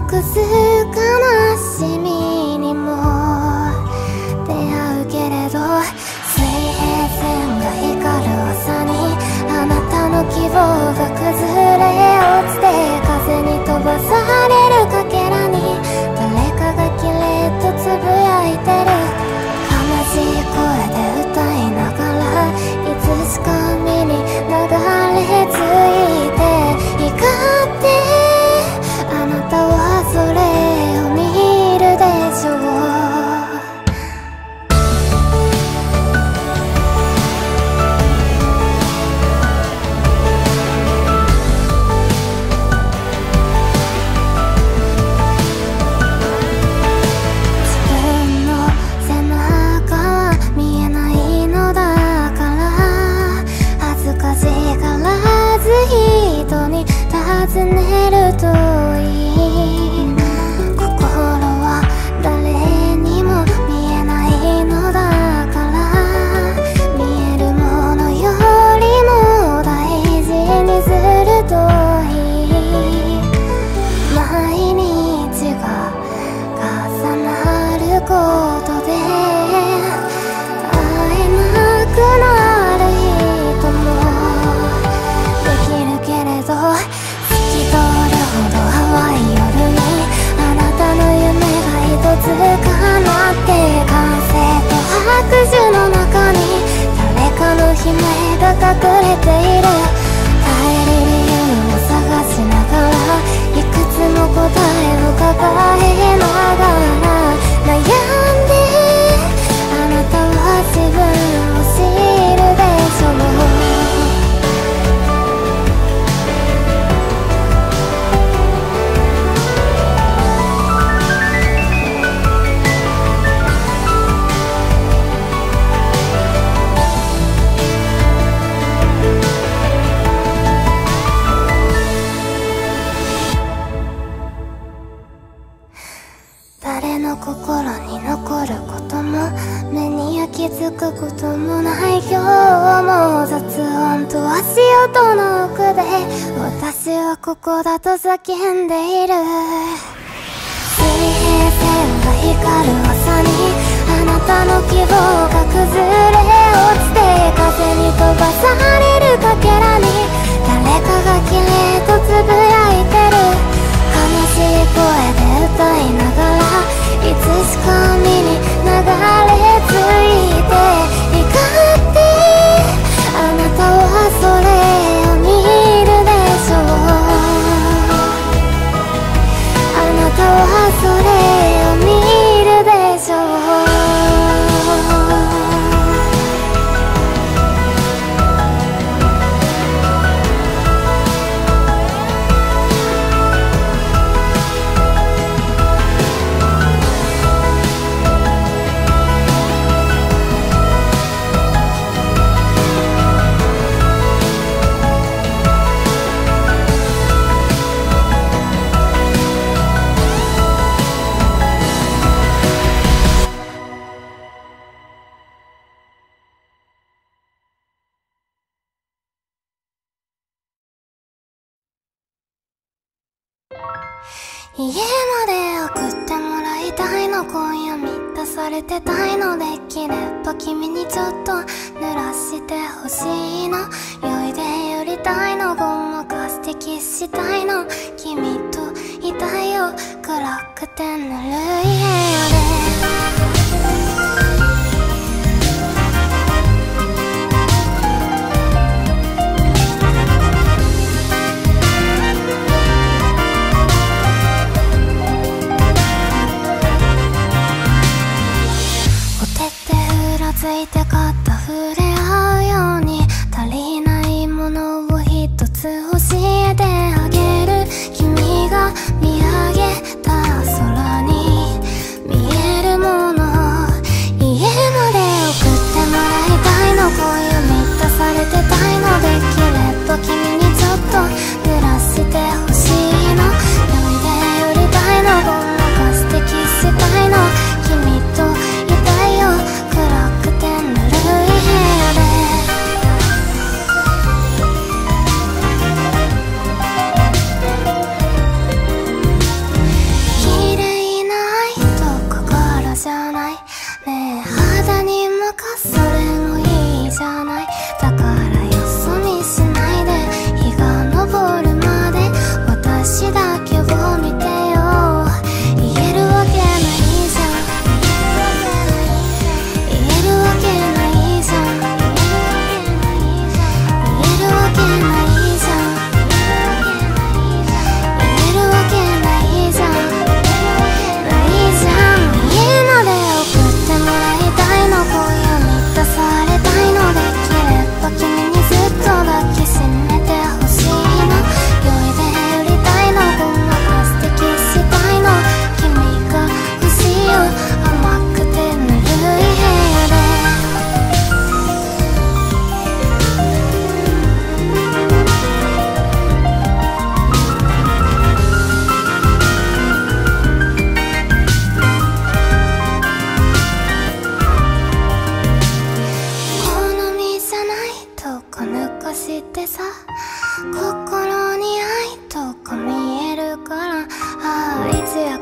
隠す悲しみにも出会うけれど、水平線が光る朝にあなたの希望が崩れ落ちて、風に飛ばされるかけらに誰かがキレッとつぶやいてる。悲しい声で歌いながらいつしか目に流れ着いて、光ってあなたはそれを見るでしょう。尋ねるといい。心は誰にも見えないのだから、見えるものよりも大事にするといい。毎日が重なることで会えなくなる人もできるけれど、通るほど淡い夜にあなたの夢が一つ叶って、歓声と拍手の中に誰かの悲鳴が隠れている。耐える理由を探しながらいくつも答えを抱えながら悩んで、あなたは自分を知るでしょう。誰の心に残ることも目に焼き付くこともない今日も、雑音と足音の奥で私はここだと叫んでいる。水平線が光る朝にあなたの希望が崩れ落ちて、風に飛ばされるかけらに誰かがキレッとつぶやいてる。悲しい声で歌いながらいつしか目に流れ着いて、光ってあなたはそれを見るでしょう。あなたはそれを見るでしょう。家まで送ってもらいたいの、今夜満たされてたいの、できれば君にちょっと濡らしてほしいの。酔いで寄りたいの、ごまかしてキスしたいの、君といたいよ暗くてぬるい部屋で。ついて肩触れ合うように足りないものを一つ教えてあげる。君が見上げた空に見え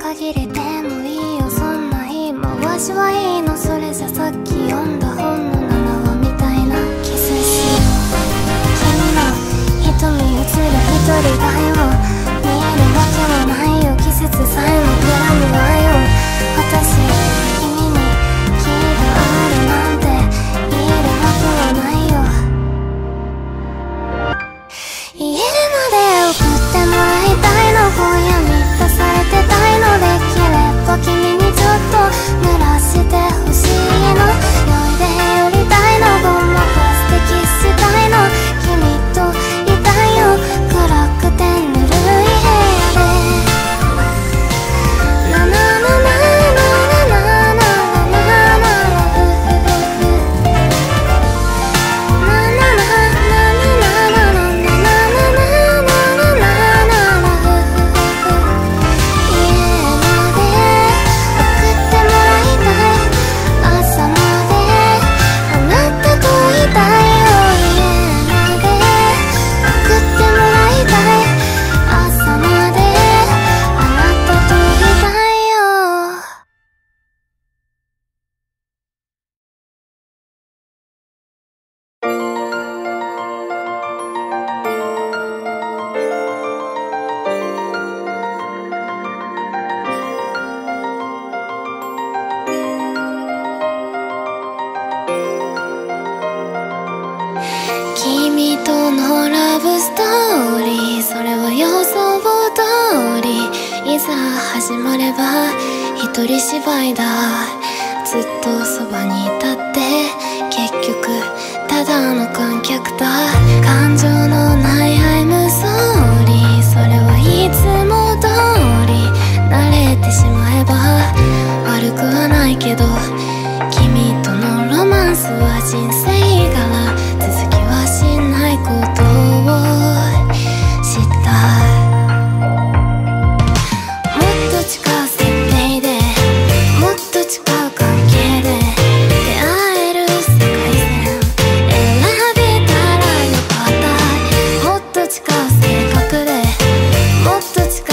限りでもいいよ、そんな言い回しはいいの。それじゃさっき読んだ本の7話みたいな。キスしよう君の瞳映る一人だよ。見えるわけもないよ、季節さえもグラムはよ。私君に気があるなんて言えるわけはないよ。言えるまで送ってもらいたいの。今夜満たされてたいの。できれば君にちょっと濡らしてほしいの。酔いで寄りたいの。ごまかしてキスしたいの。君といたいよ、暗くてぬるい部屋で。ななななななななななふふふふななななななななな君とのラブストーリー、それは予想通り。いざ始まれば一人芝居だ。ずっとそばにいたって結局ただの観客だ。感情のない I'm sorry、 それはいつも通り。慣れてしまえば悪くはないけど、君とのロマンスは人生柄。続きはしないことを知った。もっと近い設定で、もっと近い関係で出会える世界線選べたらよかった。もっと近い性格で、もっと近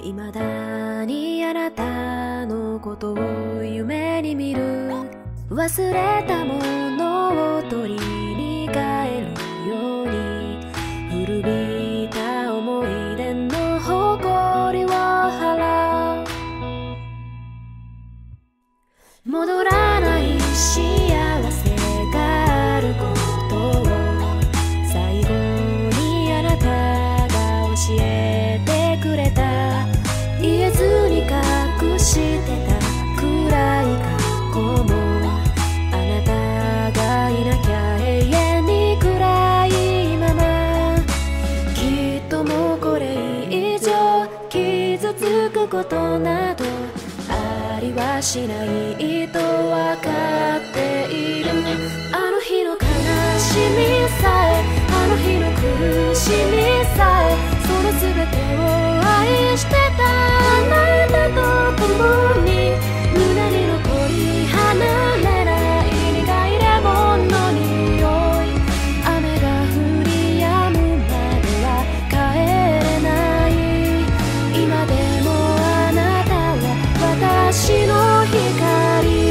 未だにあなたのことを夢に見る。忘れたものを取りに帰るように、古びた思い出の誇りを払う。戻らない幸せがあることを最後にあなたが教えてくれた。言えずに隠してた暗い過去も、あなたがいなきゃ永遠に暗いまま。きっともうこれ以上傷つくことなどありはしないとわかっている。あの日の悲しみさえ、あの日の苦しみさえ、その全てを愛してたあなたと共に、胸に残り離れない苦いレモンの匂い。雨が降り止むまでは帰れない。今でもあなたは私の光。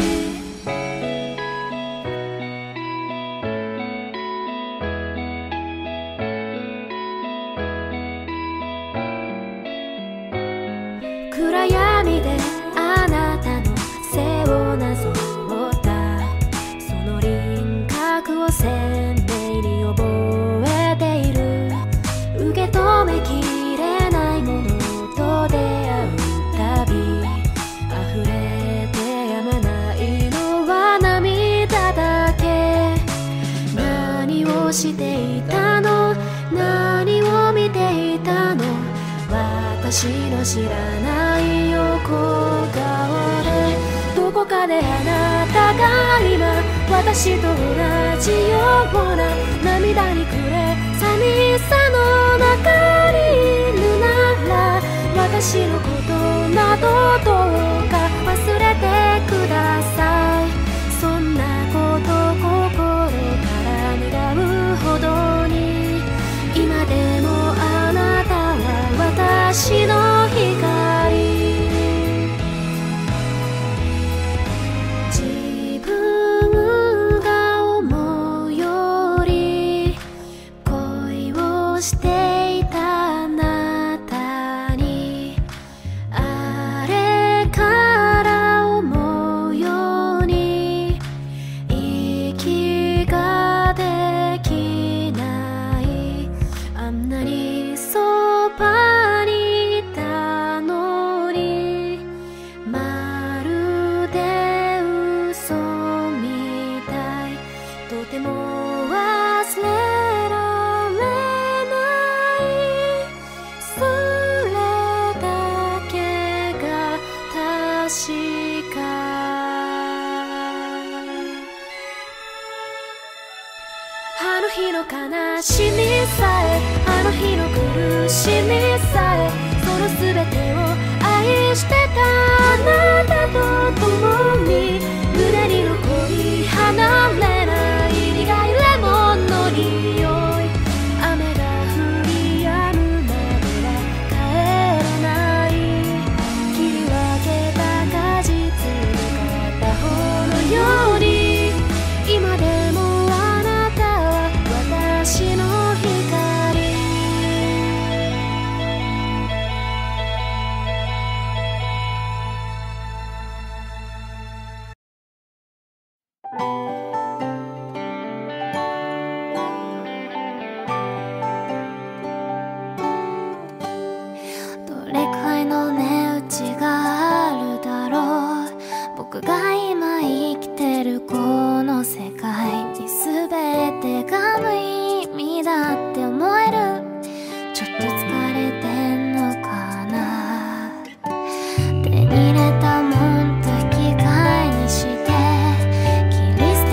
暗闇であなたの背をなぞったその輪郭を鮮明に覚えている。受け止めきれないものと出会うたび、溢れてやまないのは涙だけ。何をしていたの、何を見ていたの、私の知らない横顔で。どこかであなたが今私と同じような涙に暮れ寂しさの中にいるなら、私のことなどどうか忘れてください。そんなこと心から願うほどに、今でもあなたは私の光。自分が思うより恋をしていたあなたに、あれから思うように息ができない。あんなにそばにいたのに、まるで嘘みたい。とても忘れられない。それだけが確か。あの日の悲しみさえ、あの日の苦しみさえ、その全てを愛してたあなたと共に、胸に残り離れない苦いレモンの匂い。雨が降り止むまでは帰れない。切り分けた果実の片方のように、今でもあなたは私の光。 どれくらいの値打ちがあるだろう。僕が今生きてるこの世界に全てが無意味だって思える。ちょっと疲れてんのかな。手に入れたもんと引き換えにして切り捨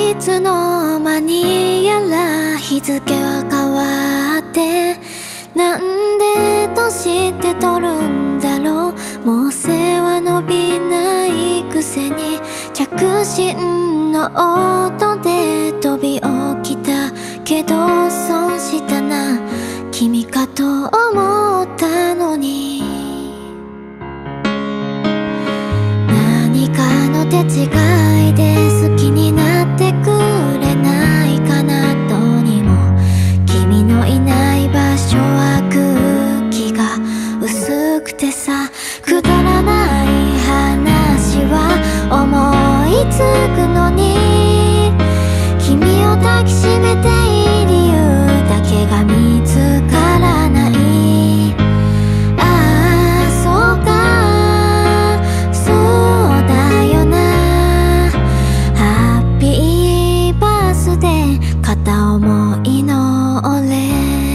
いつの間にやら日付は変わって、なんで年って取るんだろう。もう背は伸びないくせに着信の音で飛び起きたけど損したな、君かと思ったのに。何かの手違いで好きになってくれないかな。どうにも君のいない場所は空気が薄くてさ、くだらない話は思いつくのに、君を抱きしめていい理由だけが見つからない。ああそうかそうだよな。ハッピーバースデー片思いの俺。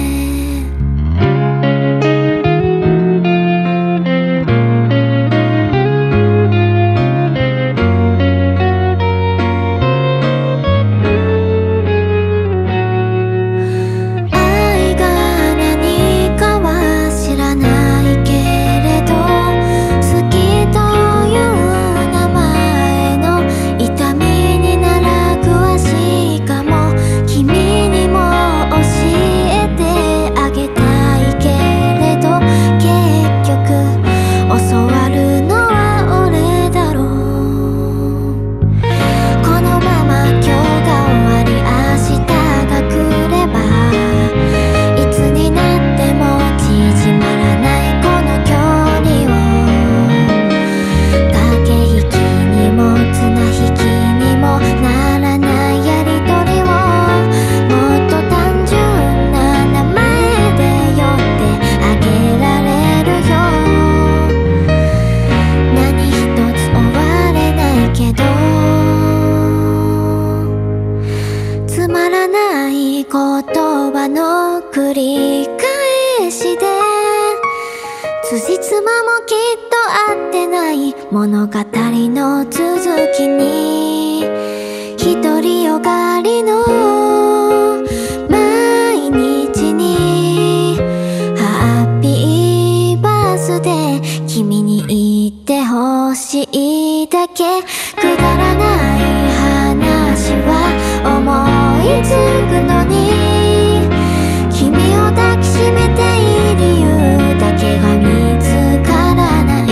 物語の続きに独りよがりの毎日にハッピーバースデー君に言ってほしいだけ。くだらない話は思いつくのに、君を抱きしめていい理由だけが見つからない。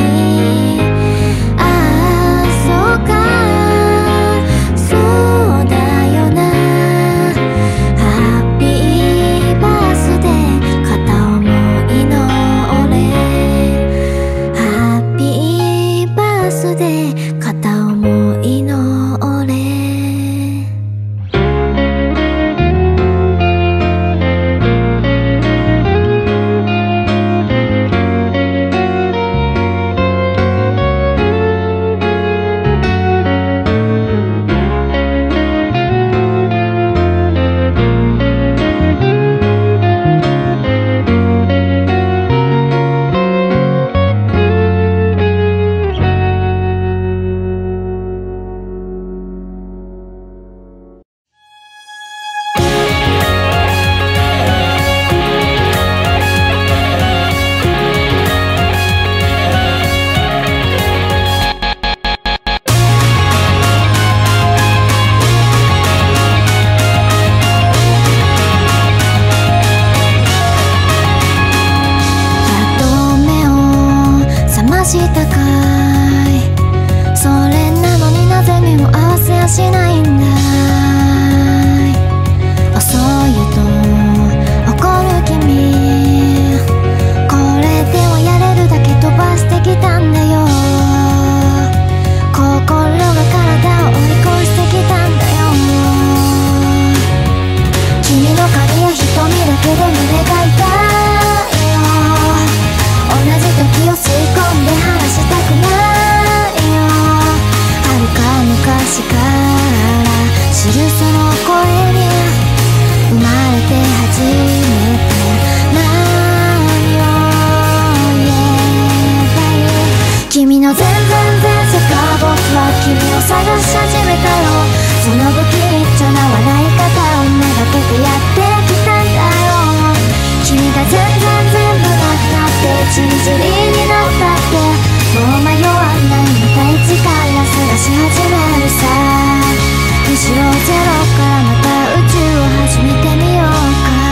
そうだよな。ハッピーバースデー片思いの俺。ハッピーバースデー片思いの俺。したかい。それなのになぜ目を合わせやしないんだい。遅いと怒る君、これではやれるだけ飛ばしてきたんだよ。心が体を追い越してきたんだよ。君の髪や瞳だけで胸が痛いよ。同じ時を吸い込んで離したくないよ。遥か昔から知るその声に生まれて初めて何を言えばいい。君の全然全世界、僕は君を探し始めたよ。その不気味けてやってきたんだよ。君が全部なくなってちりぢりになったってもう迷わない、また一から探し始めるさ。むしろゼロからまた宇宙を始めてみようか。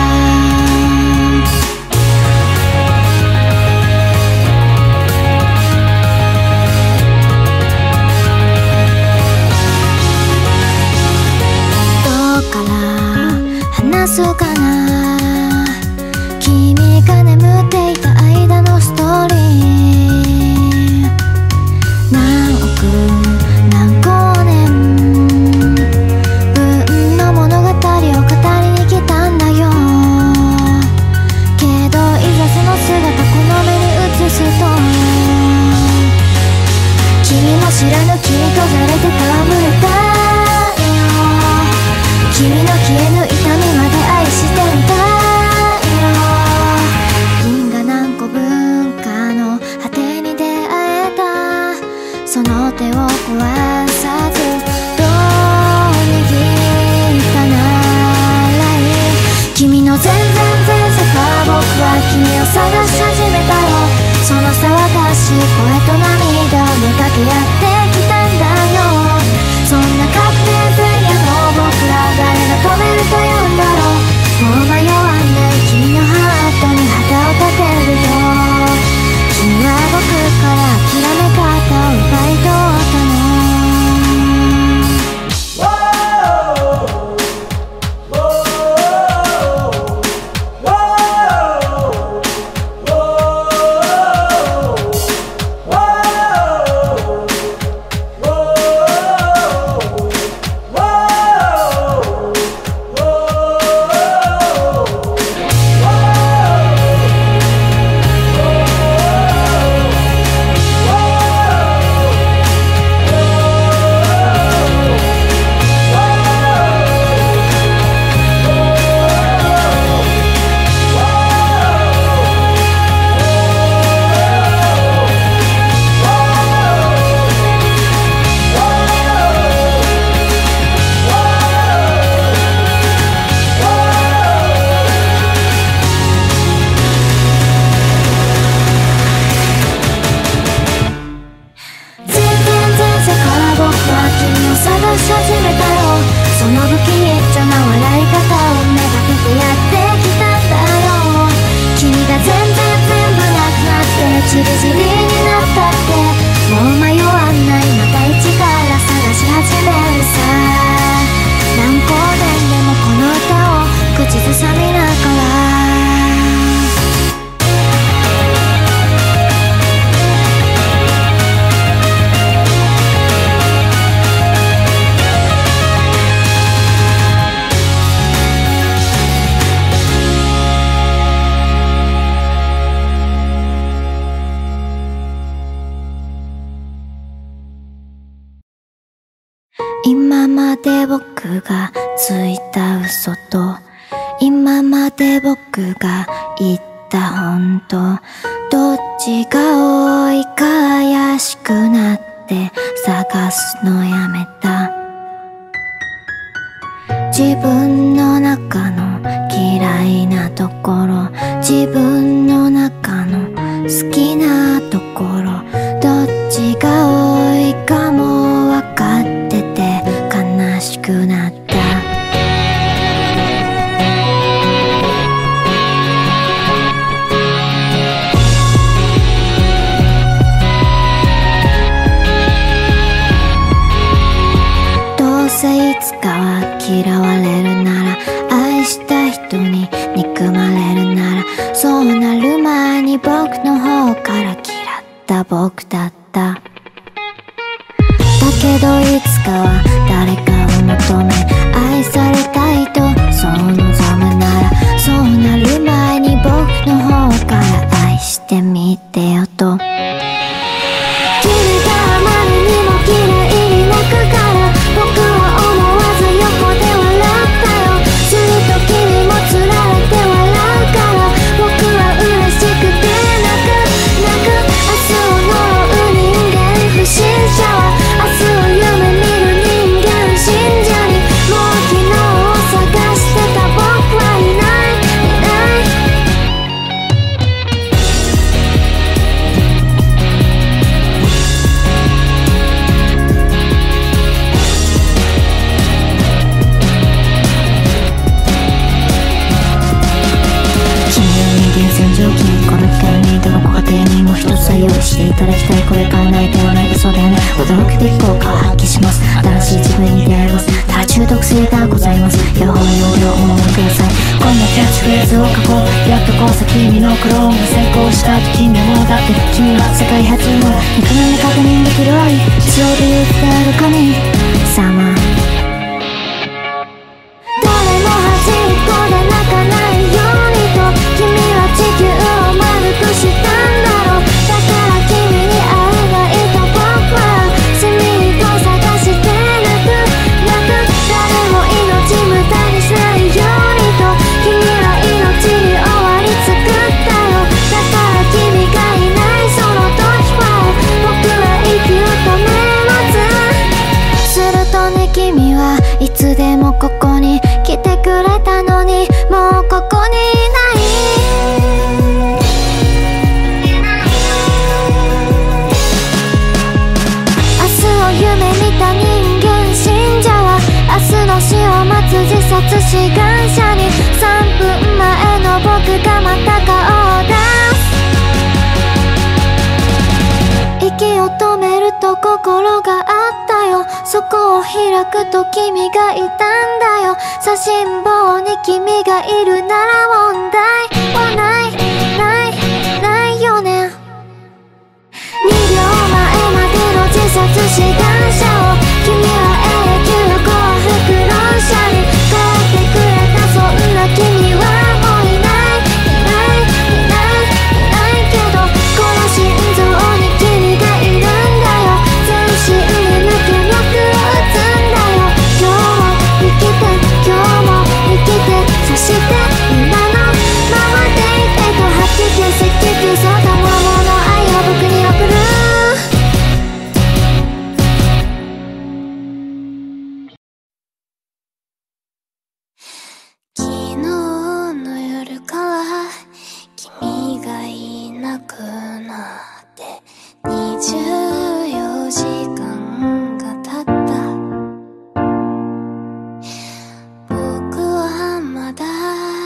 どうから話そうかな、君が眠っていた間のストーリー。何億何光年分の物語を語りに来たんだよ。けどいざその姿この目に映すと、君も知らぬ君と慣れて戯れたよ。君の消えぬ痛みまで愛してみたいよ。因果何個文化の果てに出会えた、その手を壊さずどう握ったならいい。君の全世界僕は君を探し始めたよ。その騒がしい声と涙をめがけやってきたんだよ。そんなカプテン分野の僕ら誰が止めるというんだろう。もう迷わない君のハートに旗を立てるよ。君は僕から諦め方を奪い取ったの。今まで僕がついた嘘と今まで僕が言った本当、どっちが多いか怪しくなって探すのやめた。自分の中の嫌いなところ、自分の中の好きなところ、どっちが多いかも分かってて悲しくなった。どうせいつかは嫌われるなら、愛した人に憎まれるなら、そうなる前に僕の方から嫌った僕だった。だけどいつかは誰かを求め愛されたいとそう望むなら、そうなる前に僕の方から愛してみてよと。君があまりにも綺麗に泣くから、僕は思わず横で笑していただきたい。これから泣いてはない嘘だよね。驚くべき効果を発揮します。新しい自分に出会います。多中毒性がございます。両方容量お守りください。こんなキャッチフレーズを書こう。やっとこそ君のクローンが成功したと君もだって。君は世界初の肉眼で確認できる愛、自動で言ってある神様。 誰も端っこで泣かないようにと君は地球を丸くしたんだろう。だから君に会えないと僕は罪と探して泣く誰も命無駄にしないようにと君は命に終わり作ったよ。だから君がいないその時は僕は息を止めます。するとね君はいつでもここに来てくれたのにもうここにいない明日を夢見た人間信者は明日の死を待つ自殺志願者に3分前の僕がまた顔を出す。息を止めると心があったよ。そこを開くと君がいたんだよ。写真簿に君がいるなら問題はないよね。2秒前までの自殺志願者を君は永久幸福論者に変えてくれた。そんな君はもういないけどこの心臓に君がいるんだよ。全身に抜け力を打つんだよ。今日も生きて今日も生きてそして今のままでいてと吐き気赤気そのままの愛を僕に送る。昨日の夜から君がいなくなって24時間が経った。僕はまだ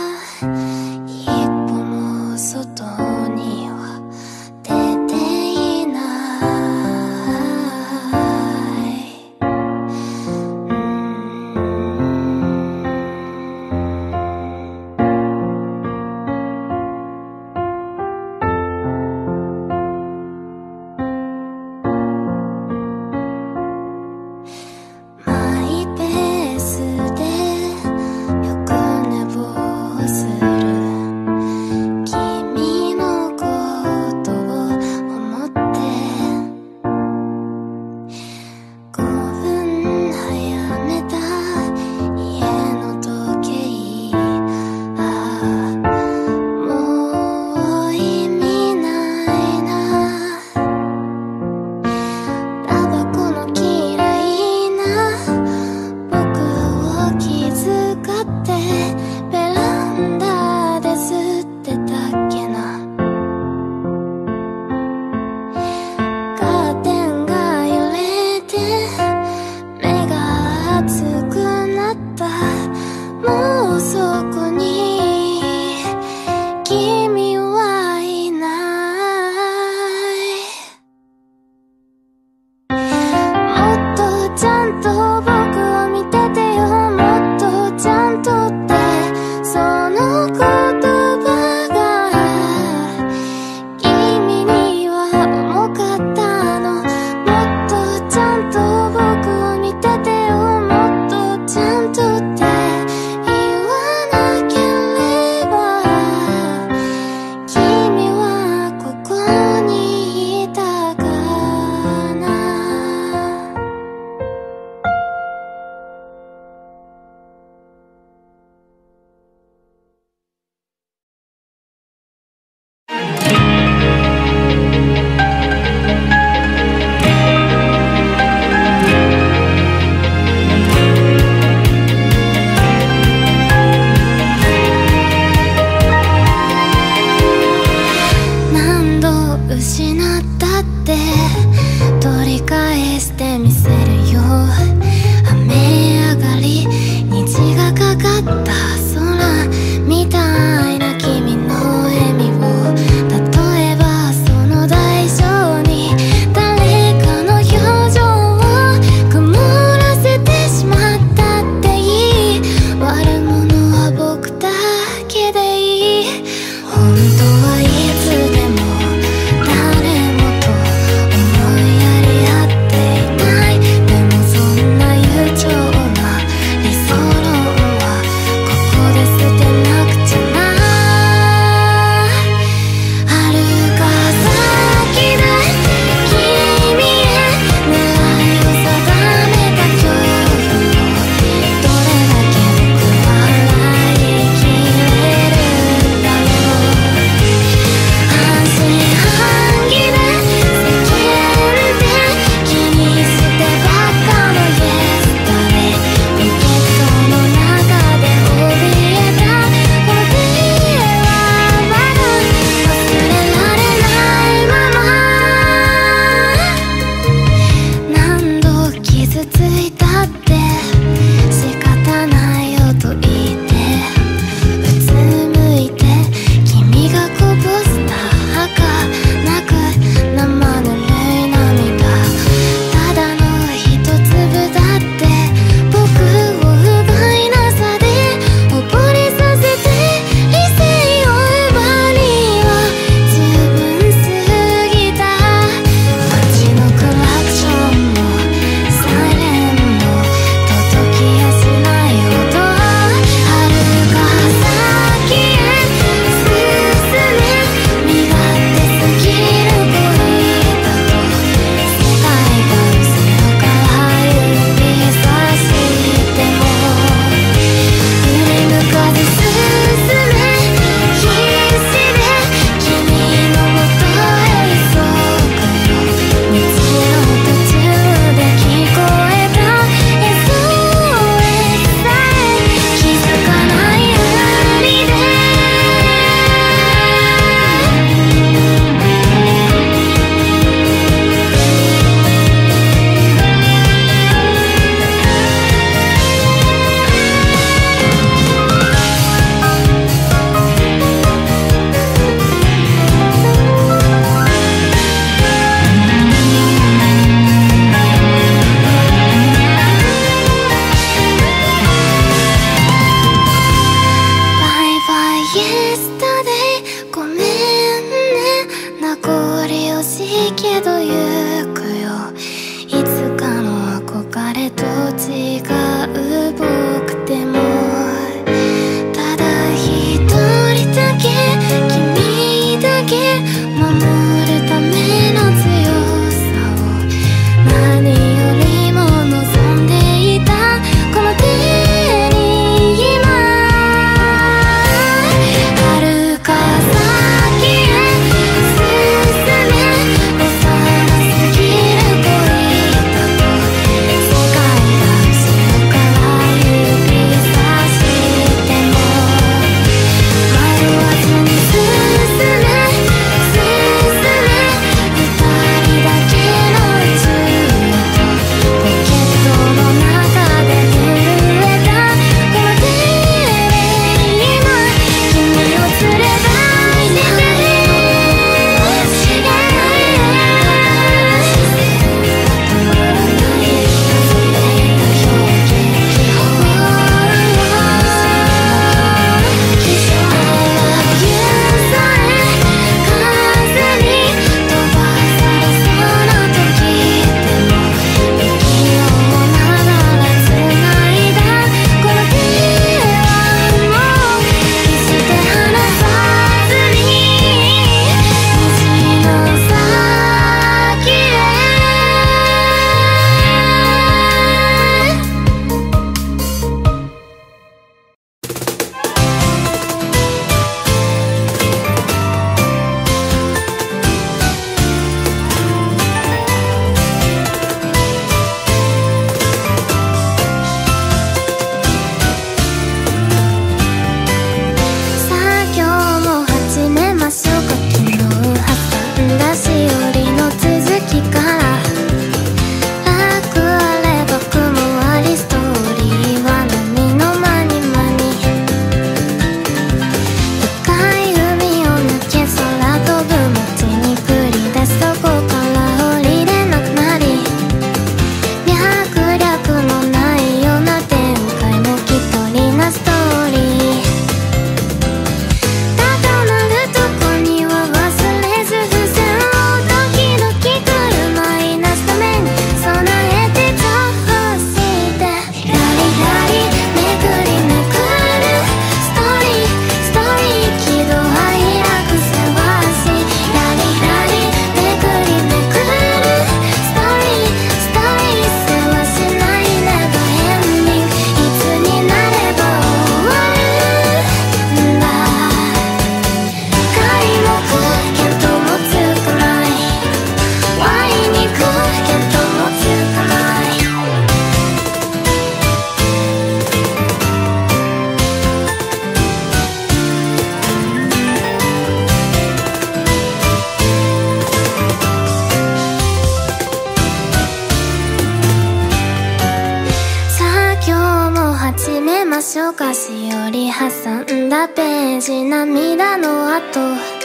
始めましょうか。しおり挟んだページ、涙の後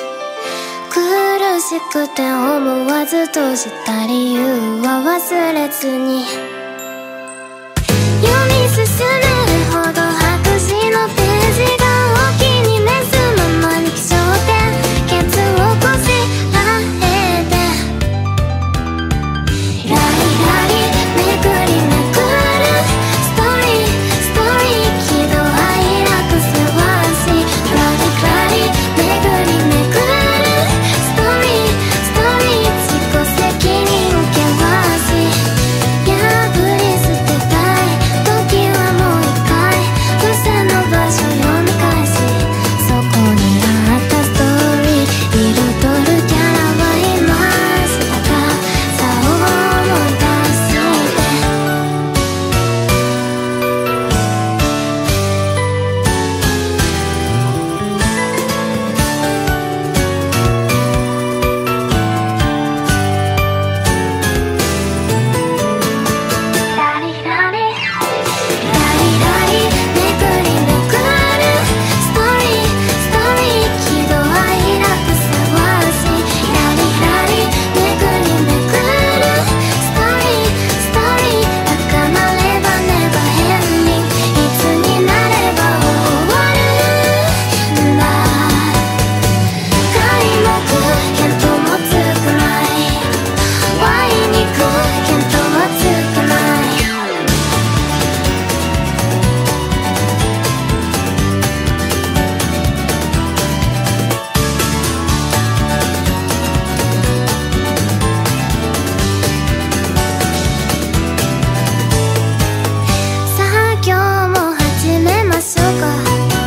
苦しくて思わず閉じた理由は忘れずに読み進めるほど白紙のページがお気に召すままに気象点ケツをこしらえてラリラリめくりめくるストーリーストーリー喜怒哀楽せわしラリラリめくりめくるストーリーストーリー自己責任険し破り捨てたい時はもう一回付箋の場所読み返しそこにあったストーリー彩るキャラはいましたかさを思い出してラリラリラリラリめくりめくるストーリーストーリー喜怒哀楽せわしラリラリめくりめくるストーリーストーリー高まればねば変にいつになれば終わるんだ皆目見当もつくないわいにく見当もつくないさあ今日も始めましょうか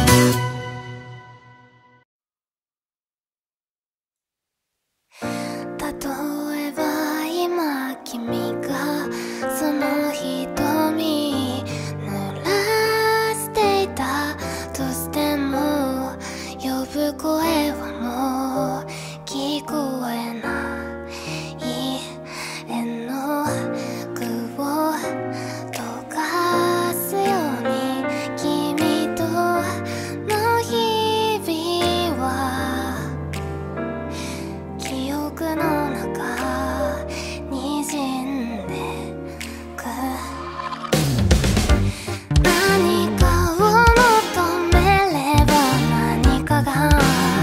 例えば今君がその瞳濡らしていたとしても呼ぶ声はもう聞こえない絵の具を溶かすように君との日々は記憶の中にじんでく何かを求めれば何かが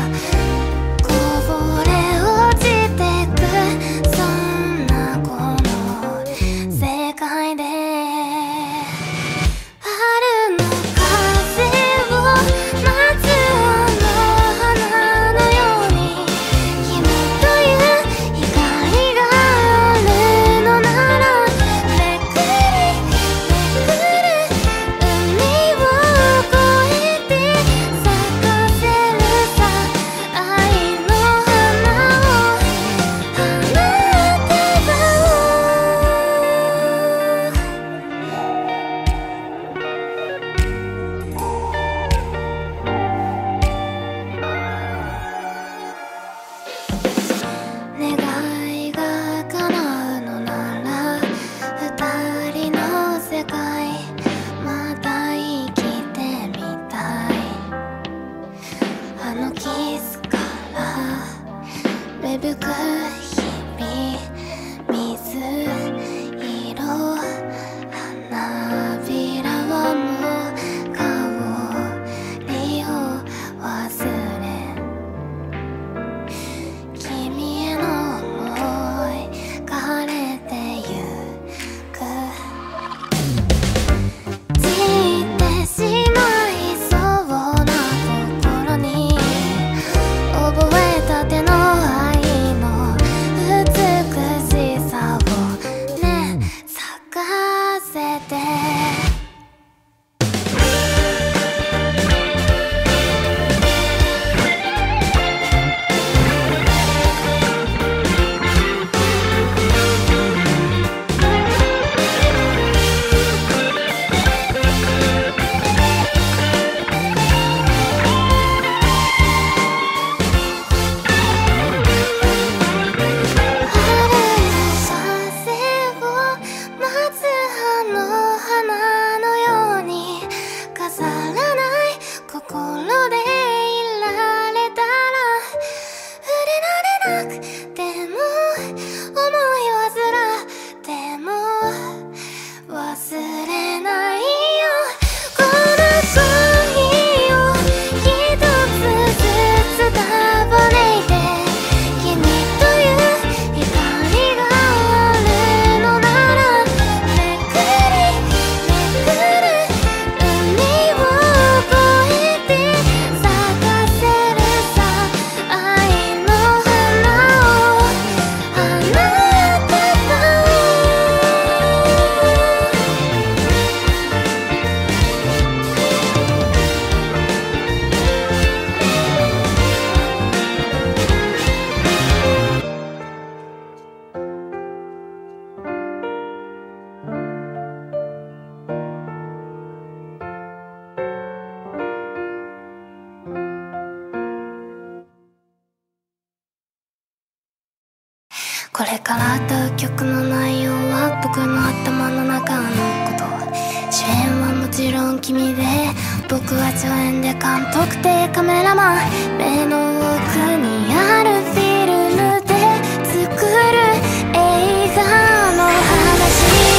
これから歌う曲の内容は僕の頭の中のこと。主演はもちろん君で、僕は助演で監督でカメラマン。目の奥にあるフィルムで作る映画の話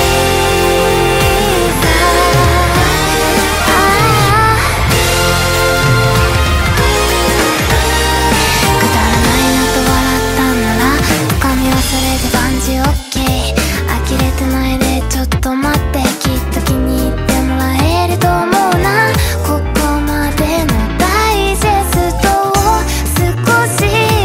それで万事 OK。 呆れてないでちょっと待って、きっと気に入ってもらえると思うな。ここまでのダイジェストを少し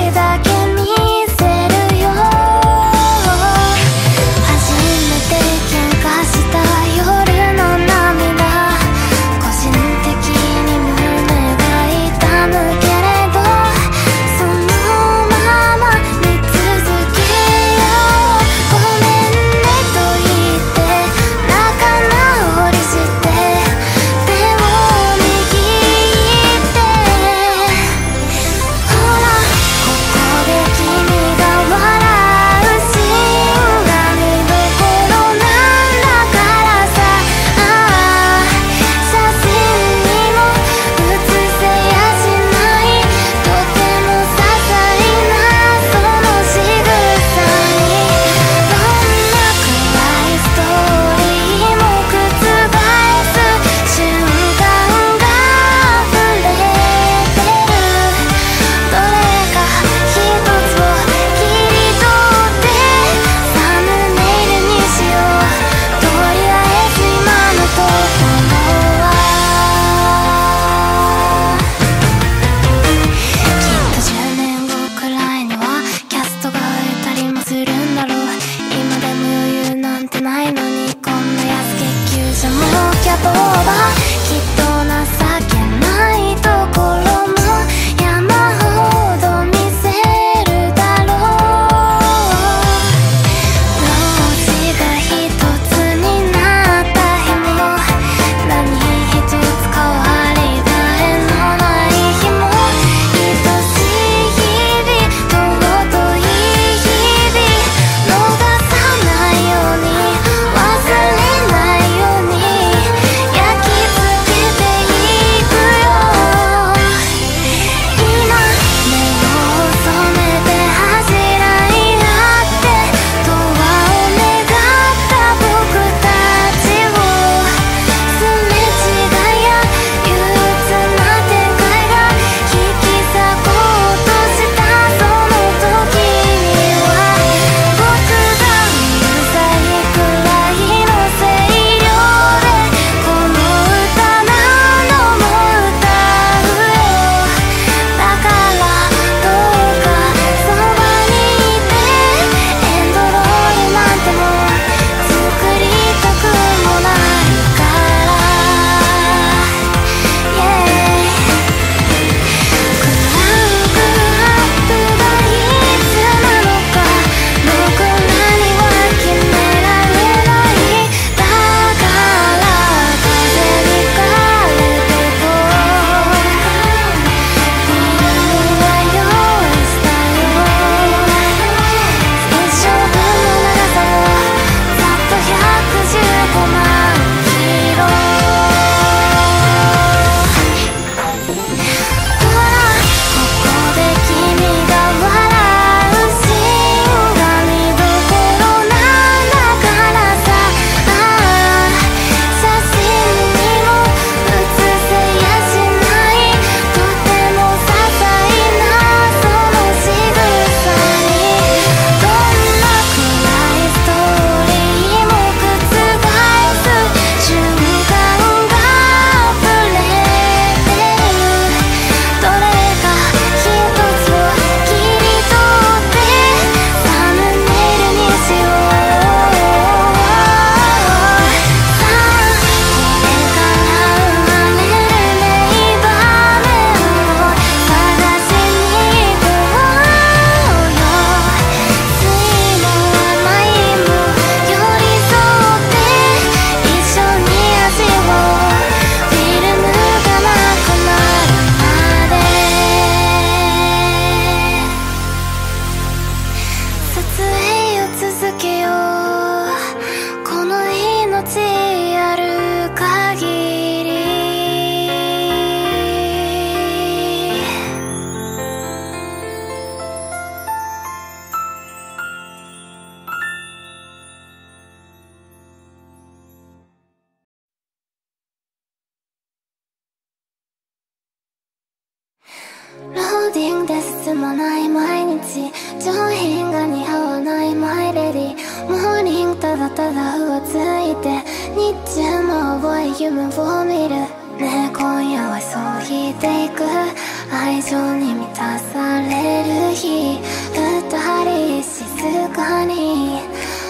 ローディングで進まない毎日、上品が似合わないマイレディ、モーニングただただ浮ついて、日中も覚え夢を見るね。今夜はそう引いていく、愛情に満たされる日、二人静かに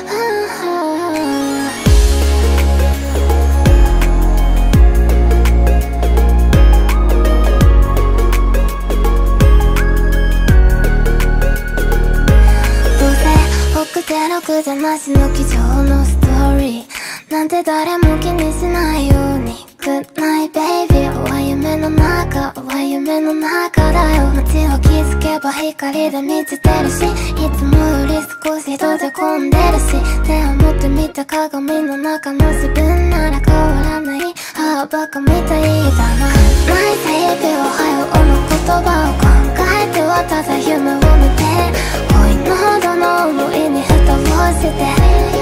6じゃなしの机上のストーリーなんて誰も気にしないように Good night baby は夢の中は夢の中だよ。街を気づけば光で満ちてるし、いつもより少し閉じ込んでるし、手を持ってみた鏡の中の自分なら変わらない。ああバカみたいだな。Good night baby おはようの言葉を考えてはただ夢を見て、恋のほどの思いに蓋をして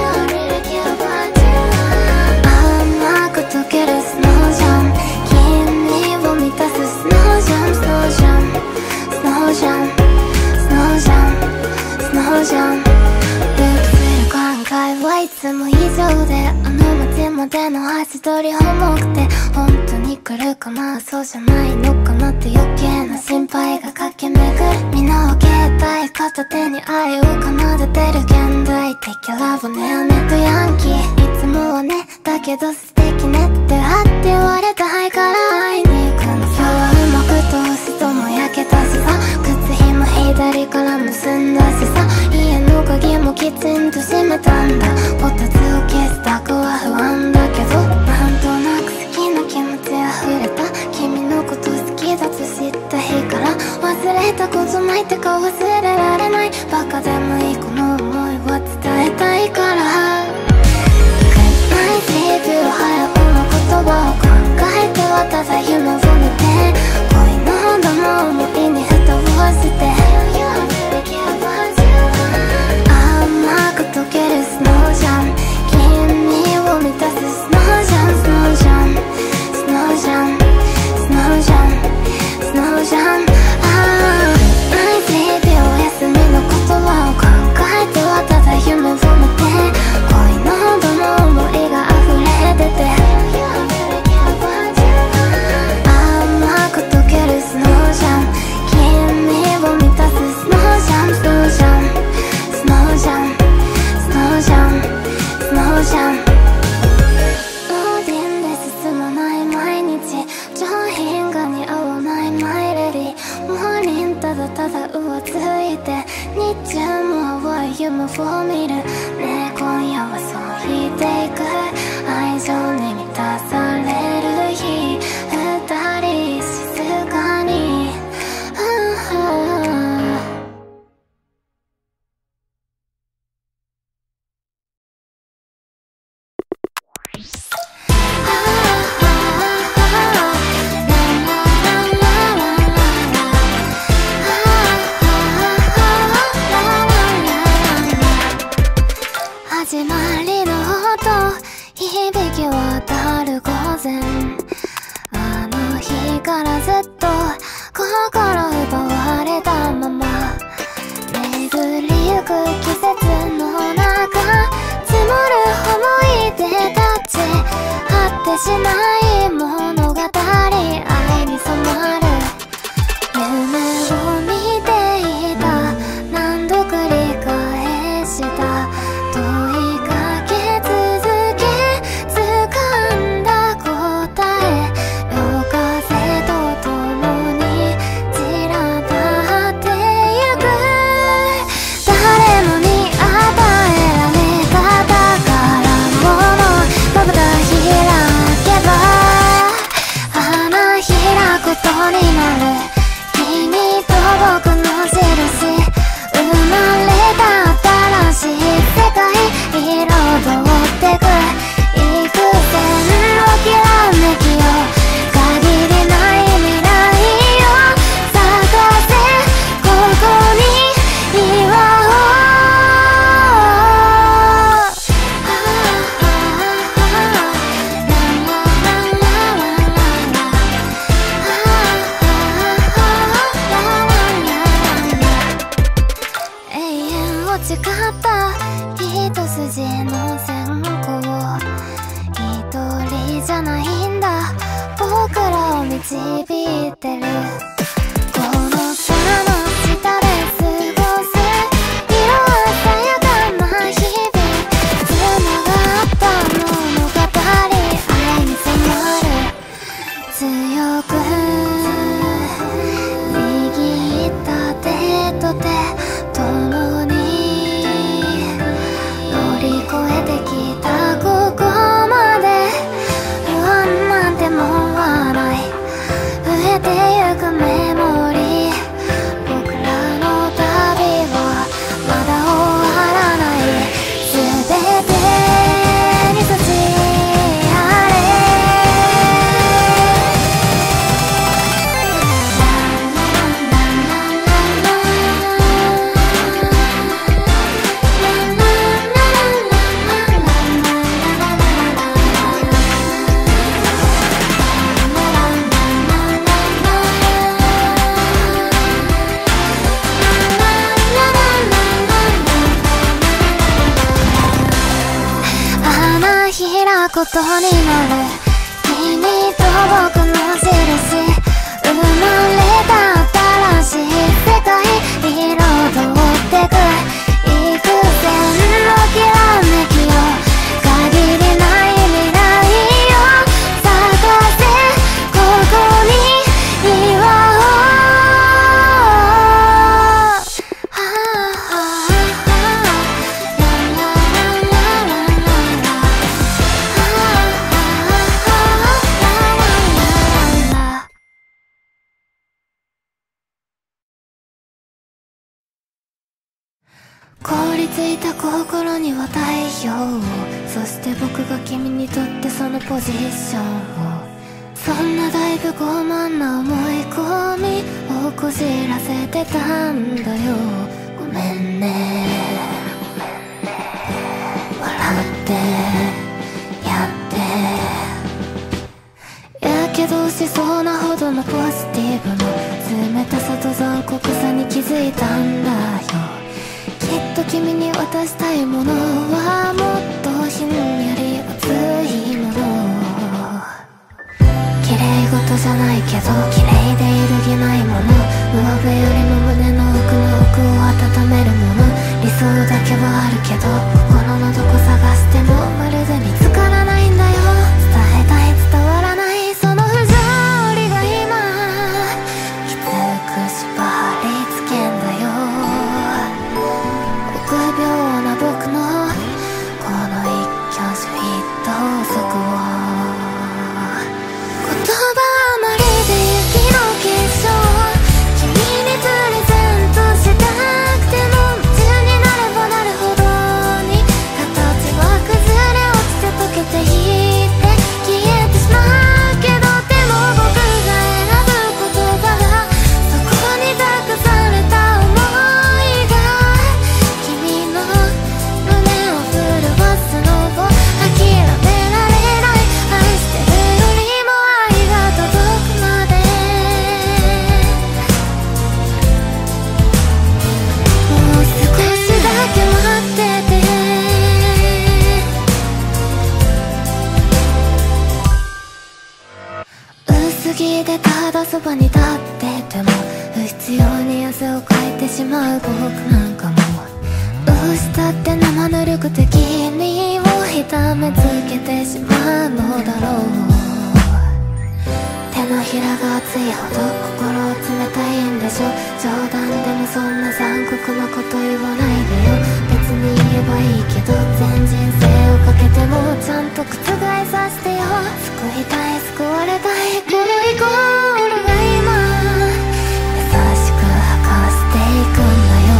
甘く溶けるスノージャン、君を満たすスノージャン、スノージャン、スノージャン、スノージャン、スノージャン。ループする考えはいつも以上で、あの街までの足取り重くて、本当に来るかなそうじゃないのかなって余計な心配が駆け巡る。みんなは携帯片手に愛を奏でてる現代的ラブネオネとヤンキー、いつもはねだけど素敵ねってあって言われたいから会いに行くの。今日はうまく通すとも焼けたしさ、靴ひも左から結んだしさ、家の鍵もきちんと閉めたんだ。こたつを消したくは不安だけど、なんとなく好きな気持ち溢れた。君のこと好きだと知った日から忘れたことないってか忘れられない。バカでもいいこの思いは伝えたいから。 Good night baby おはようの言葉を考えてはただ夢を見て、恋のほどの思いに蓋をして甘く溶けるスノージャン、君を満たすスノージャン、スノージャン、スノージャン、スノージャン、スノージャン。Good night baby おやすみの言葉を考えてはただ夢を見て、恋のほどの思いが溢れ出て、甘く溶けるスノージャン、君を満たすスノージャン、スノージャン、スノージャン、スノージャン、スノージャン。ローディンで進まない毎日、上品が似合わないマイレディ、モーニングただただ浮ついて、日中も淡い夢を見るね。今夜はそう引いていく、愛情に満たされる日、二人静かに始まりの音、響き渡る午前、あの日からずっと心奪われたまま、巡りゆく季節の中、積もる思い出たち、果てしない物語、愛に染まる夢を見ていた、何度繰り返した問いかけ続け、掴んだ答え、夜風と共に散らばってゆく。誰もに与えられた宝物、まぶた開けばってる。この空の下で過ごす色鮮やかな日々、つながった物語、愛に迫る強く握った手と手、共に乗り越えてきたここまで。不安なんてもんはない、増えてゆくメモリー。僕らの旅はまだ終わらない。全てに差しあれ。花開くことになる君と僕の印、生まれた新しい世界彩ってく幾千のきらめきを、限りない未来を探せ、ここに岩を。凍りついた心には太陽を、そして僕が君にとってそのポジションを。そんなだいぶ傲慢な思い込みをこじらせてたんだよ。ごめんね、笑ってやってやけどしそうなほどのポジティブの冷たさと残酷さに気づいたんだよ。きっと君に渡したいものはもっとひんやり熱いもの。綺麗事じゃないけど綺麗で揺るぎないもの、上辺よりも胸の奥の奥を温めるもの。理想だけはあるけど心のどこ探してもまるで見つからないんだよ。伝えたい伝わらないその不条理が今きつく縛りつけんだよ。臆病な僕のこの一挙手一投足を、言葉はまるで雪の結晶、君にプレゼントしたくても夢中になればなるほどに形は崩れ落ちて溶けていって消えてしまうけど、でも僕が選ぶ言葉がそこに託された想いが君の胸を震わすのを諦められない。愛してるよりも愛が届くまでもう少しだけ待ってて。薄着でただそばに立ってても不必要に汗をかいてしまう僕なんかも、どうしたって生ぬるくて君を痛めつけてしまうのだろう。手のひらが熱いほど心冷たいんでしょ。冗談でもそんな残酷なこと言わないでよ。別に言えばいいけど全人生をかけてもちゃんと覆させてよ。救いたい救われたいこのイコールが今優しく吐かせていくんだよ。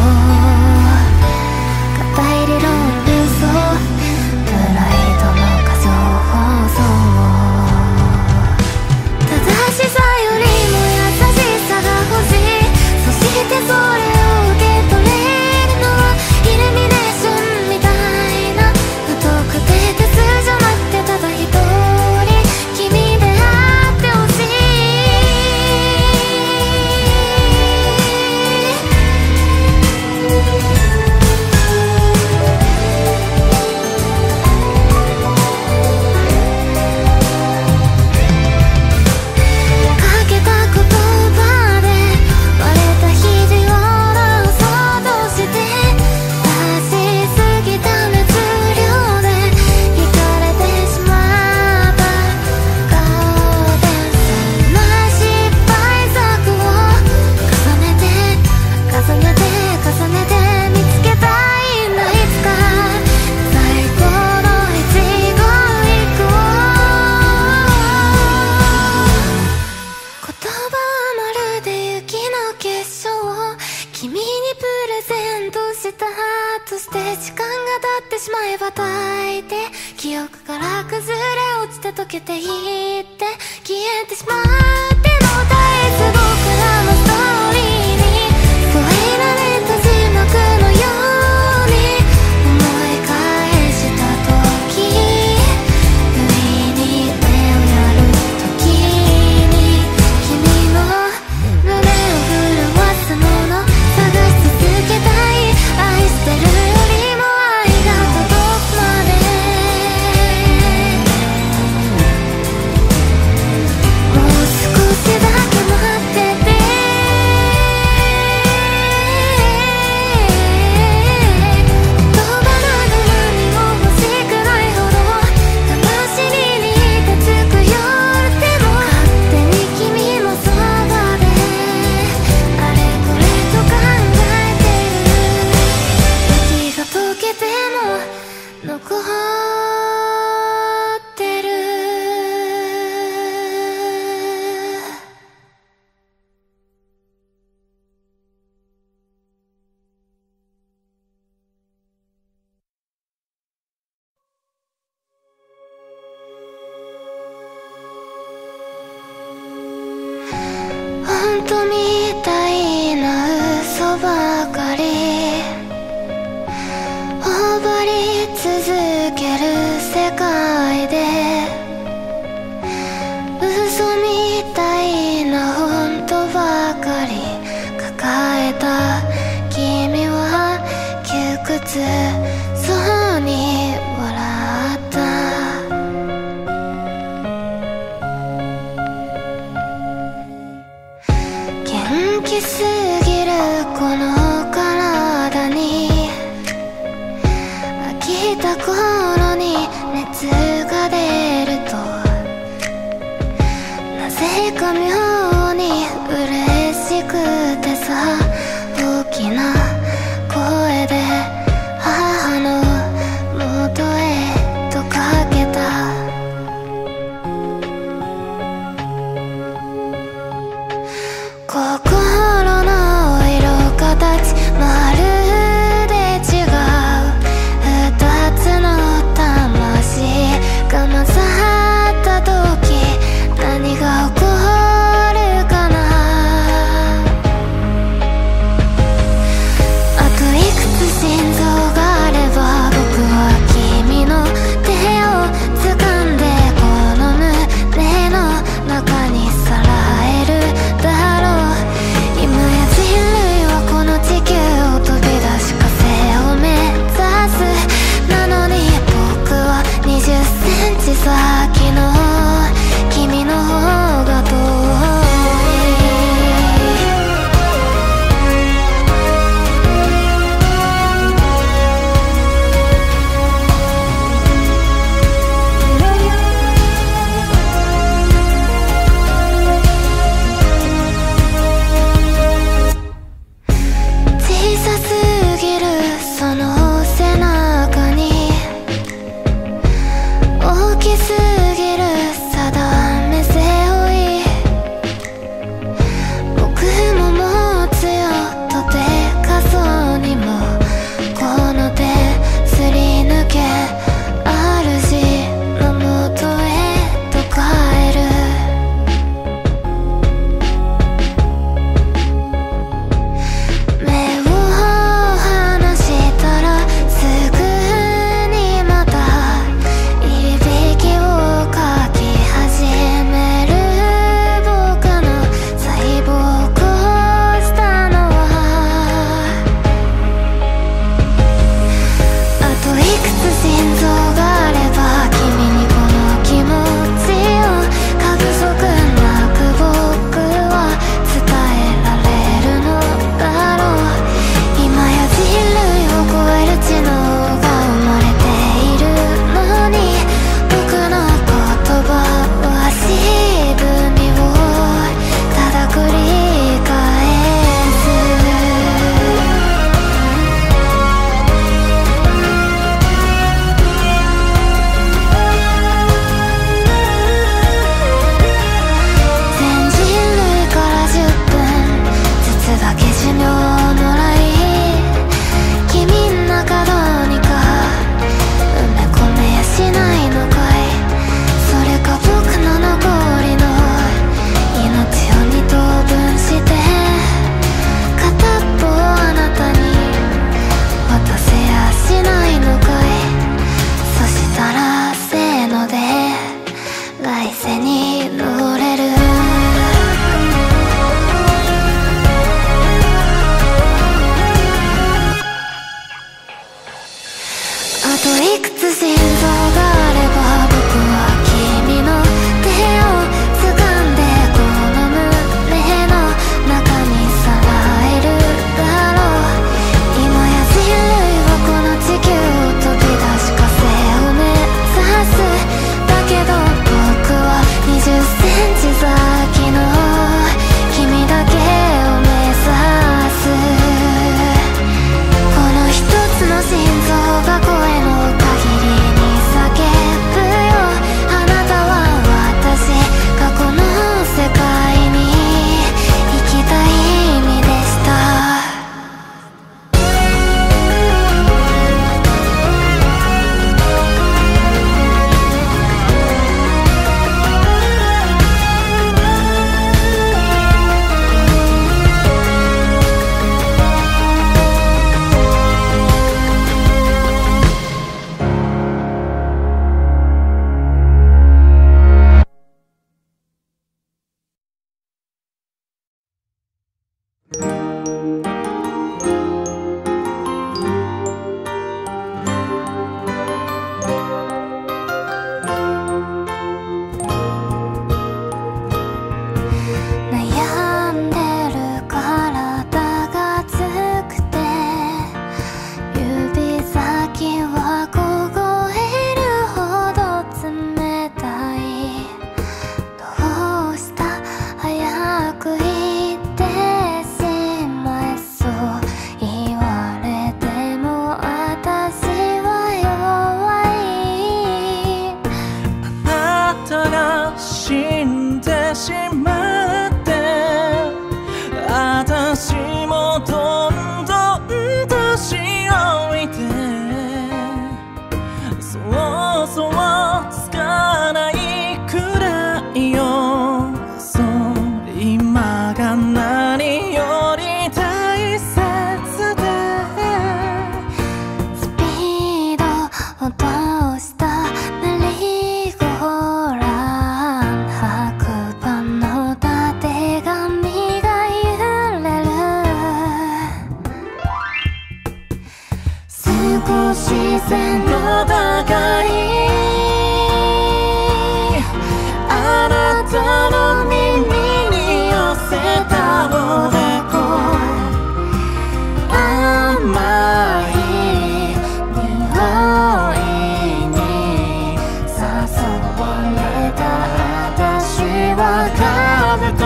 固い理論流送プライドの過剰放送、正しさよりも優しさが欲しい。そしてそれを受け取れるのはイルミネーションみたいな不特定多数じゃなくてただ一人君であってほしい。 溶けていって消えてしまっても絶えず僕らのストーリーに添えられた字幕のように思い返した時不意に目をやる時に君の胸を震わすもの探し続けたい愛してるよりも愛が届くまでもう少しだけ待ってて言葉など何も欲しくないほど悲しみにいてつく夜でも勝手に君もそばであれこれと考えてる雪が溶けても残ってる本当みたいな嘘ばかり溺れ続ける世界で嘘みたいな本当ばかり抱えた君は窮屈そうに笑った元気すぎるこの体に飽きた頃に熱が出るとなぜか妙に嬉しくてさ大きな声で母の元へとかけた心の色形まるで違う二つの魂が混ざった時何が起こるかな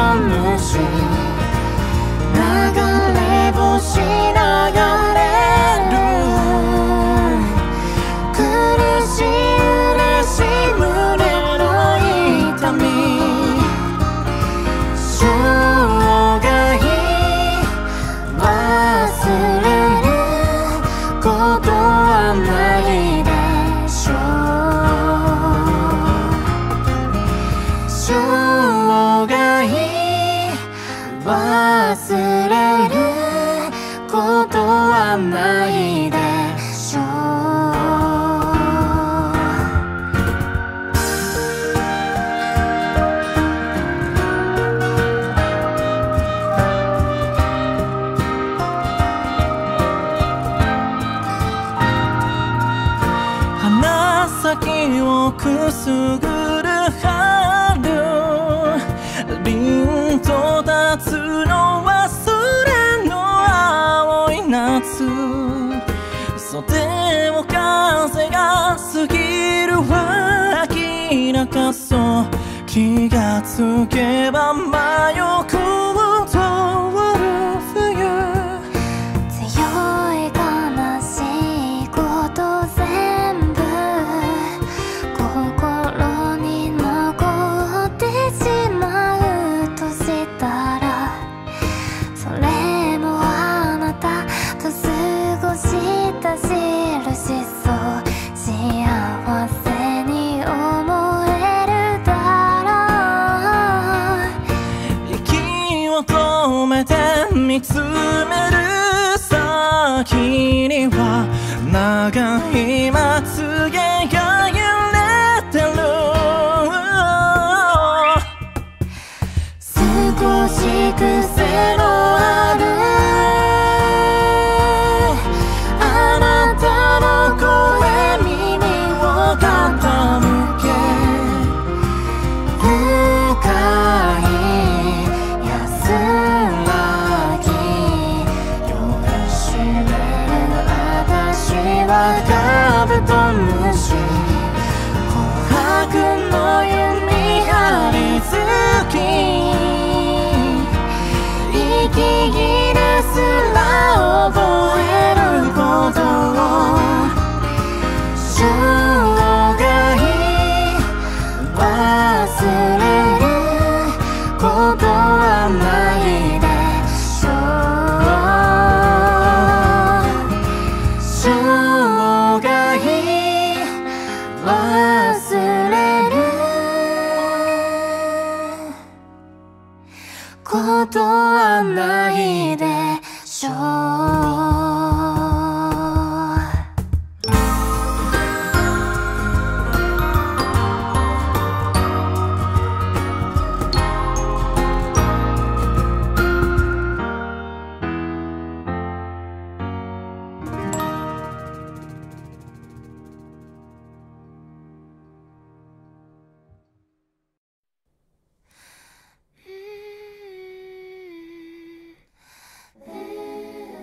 虫流れ星流れる苦しい嬉しい胸の痛み生涯忘れることはないでしょう生涯忘れることはないでしょう鼻先をくすぐる春凛と立つの忘れの青い夏袖を風が過ぎる秋中そう気がつけば真横を通る冬強い悲しいこと全部心に残ってしまうとしたらそれもあなたと過ごした印そう幸せに思えるだろう息を止めて見つめる先には長いまつげが揺れてる少し癖のあるあなたの声耳を傾け深い安らぎ酔いしれる私はカブトムシ琥珀の弓張り付き息切れすら覚えることを生涯忘れることはないでしょう生涯忘れることはないでしょううん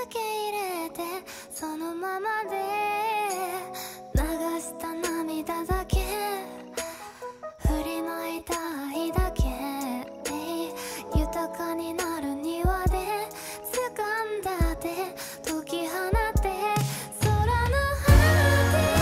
け入れてそのままで流した涙だけ振りまいた愛だけ豊かになる庭で掴んだ手解き放って空の果て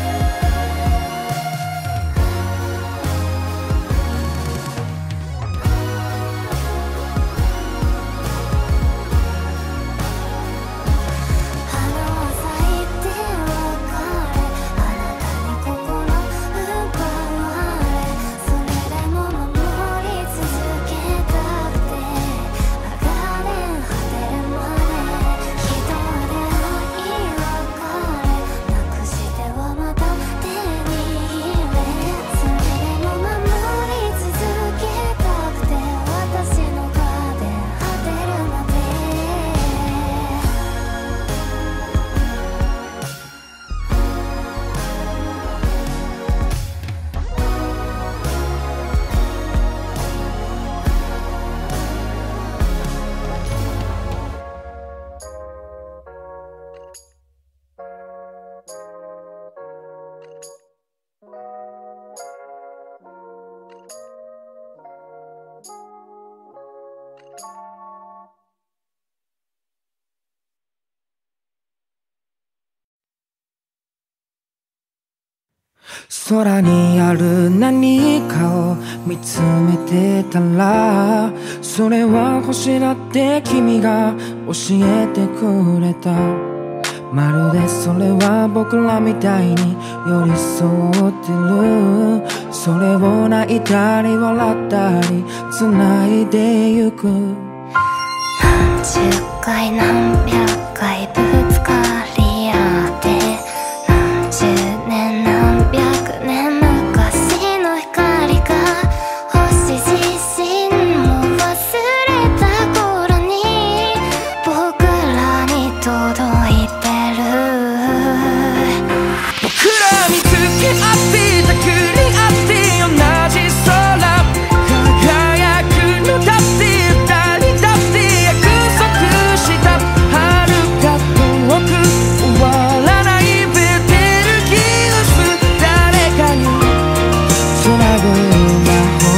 空にある何かを見つめてたらそれは星だって君が教えてくれたまるでそれは僕らみたいに寄り添ってるそれを泣いたり笑ったり繋いでゆく何十回何百回ぶつかり合って何十年何百年昔の光が星自身も忘れた頃に僕らに届いてる僕ら見つけ合ってたくり合って同じ空輝くのだって二人だって約束した遥か遠く終わらないベテルギウス誰かにつなぐ魔法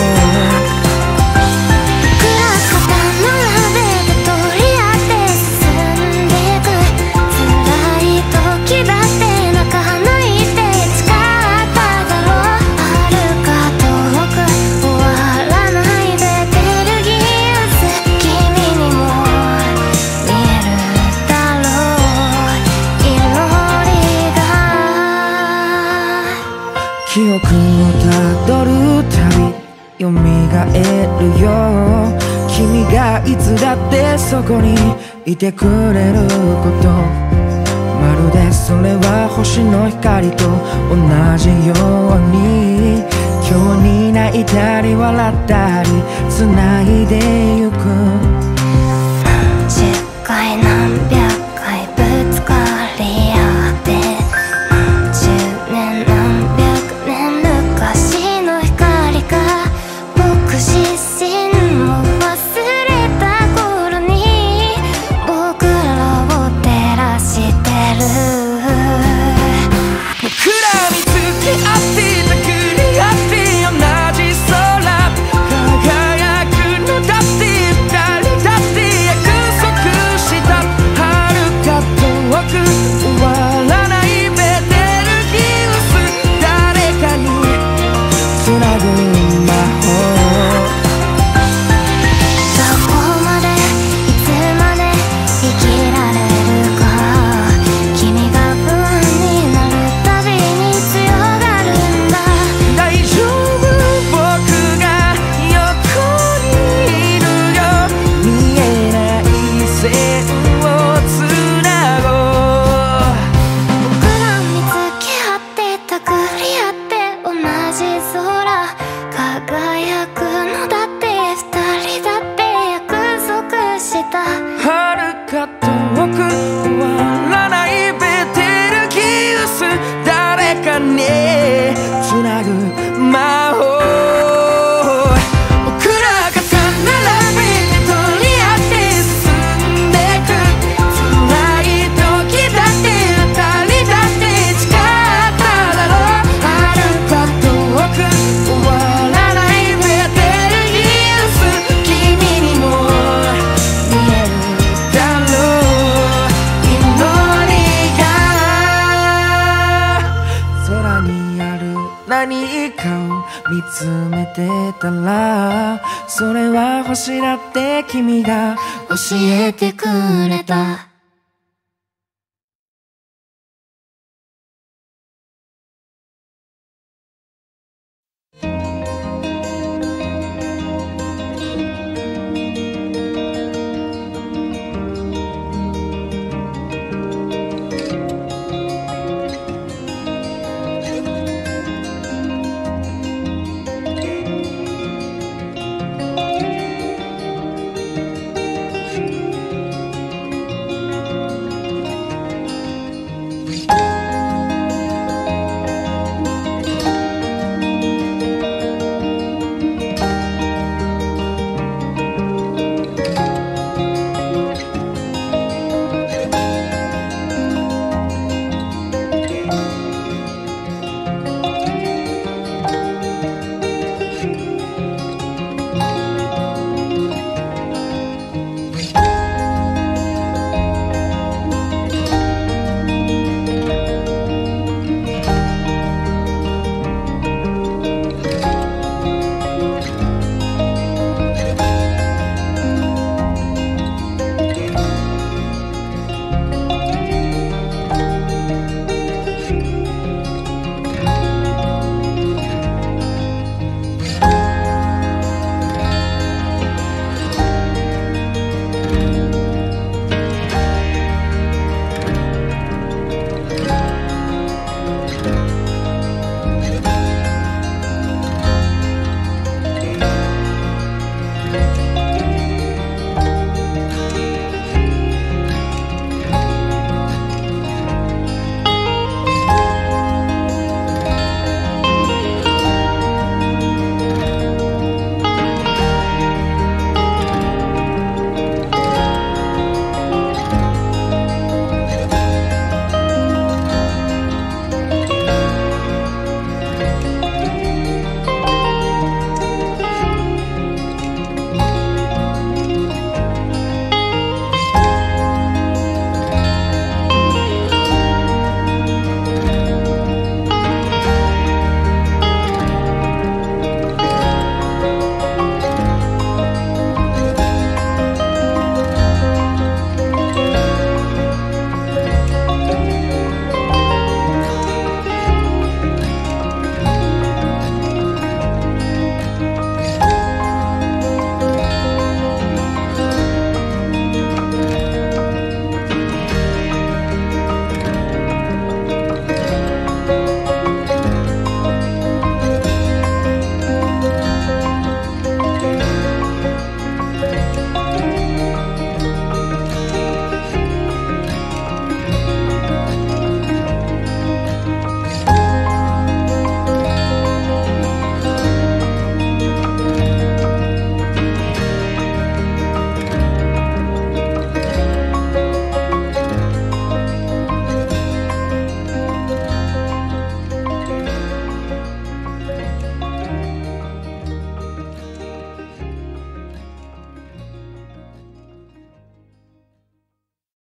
クラス肩並べて取り合って進んでく辛い時だって泣かないで誓っただろう遥か遠く終わらないベテルギウス君にも見えるだろう祈りが記憶をたどるたび蘇るよ君がいつだってそこにいてくれることまるでそれは星の光と同じように今日に泣いたり笑ったり繋いでゆく何十回何百回ぶつかり合って何十年何百年昔の光が僕自身も忘れた頃に僕らを照らしてる僕ら見つけ合ってたくり合って同じ空輝くのだって二人だって約束した遥か遠く終わらないベテルギウス誰かにつなぐ魔法どこまでいつまで生きられるか君が不安になるたびに強がるんだ大丈夫僕が横にいるよ見えない線をつなごう僕ら見つけ合ってたくり合って同じ空輝くのだって二人だって約束した遥か遠く終わらないベテルギウス誰かにつなぐ魔法僕らが並べて取り合って進んでく辛てたら、それは星だって君が教えてくれた。